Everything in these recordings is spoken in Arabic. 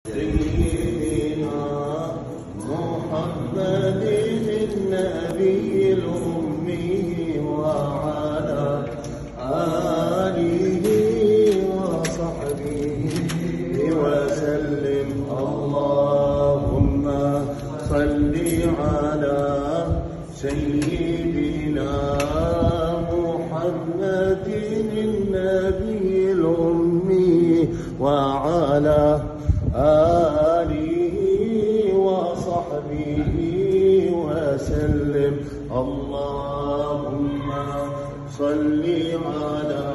سيدنا محمد النبي الأمي وعلى آله وصحبه وسلم. اللهم صل على سيدنا محمد النبي الأمي وعلى آله وصحبه وسلم. اللهم صل على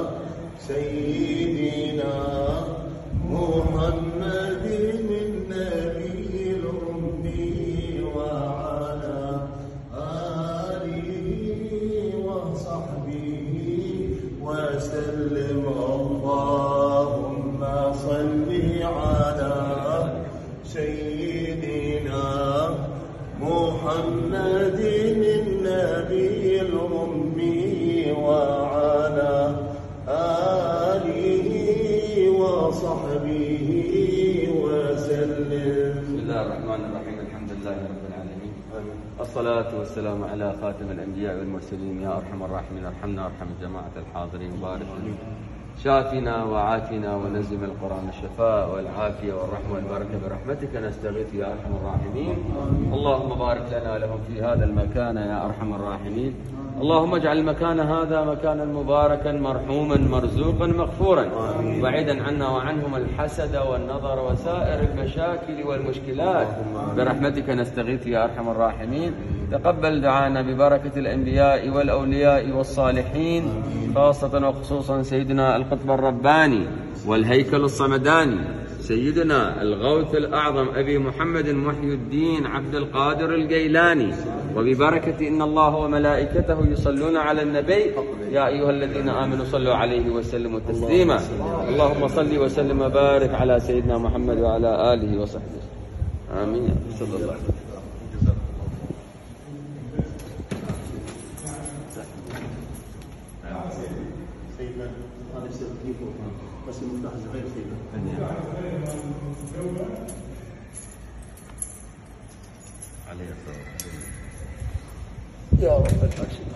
سيدنا محمد النبي الأمي وعلى آله وصحبه وسلم. اللهم صل على سيدنا محمد النبي الأمي وعلى آله وصحبه وسلم. بسم الله الرحمن الرحيم. الحمد لله رب العالمين، الصلاة والسلام على خاتم الأنبياء والمرسلين. يا أرحم الراحمين ارحمنا وارحم جماعة الحاضرين، وبارك شافنا وعافنا ونزم القرآن الشفاء والعافية والرحمة والبركة برحمتك نستغيث يا أرحم الراحمين. اللهم بارك لنا لهم في هذا المكان يا أرحم الراحمين. اللهم اجعل المكان هذا مكانا مباركا مرحوما مرزوقا مغفورا، بعيدا عنا وعنهم الحسد والنظر وسائر المشاكل والمشكلات برحمتك نستغيث يا أرحم الراحمين. تقبل دعانا ببركة الأنبياء والأولياء والصالحين، خاصة وخصوصا سيدنا القطب الرباني والهيكل الصمداني سيدنا الغوث الأعظم أبي محمد محي الدين عبد القادر الجيلاني، وببركة إن الله وملائكته يصلون على النبي يا أيها الذين آمنوا صلوا عليه وسلموا تسليما. اللهم صل وسلم وبارك على سيدنا محمد وعلى آله وصحبه. آمين. صلى الله عليه وسلم. سيدنا هذا السيف بس المفتاح غير سيدنا عليه الصلاة والسلام. يا رب العالمين.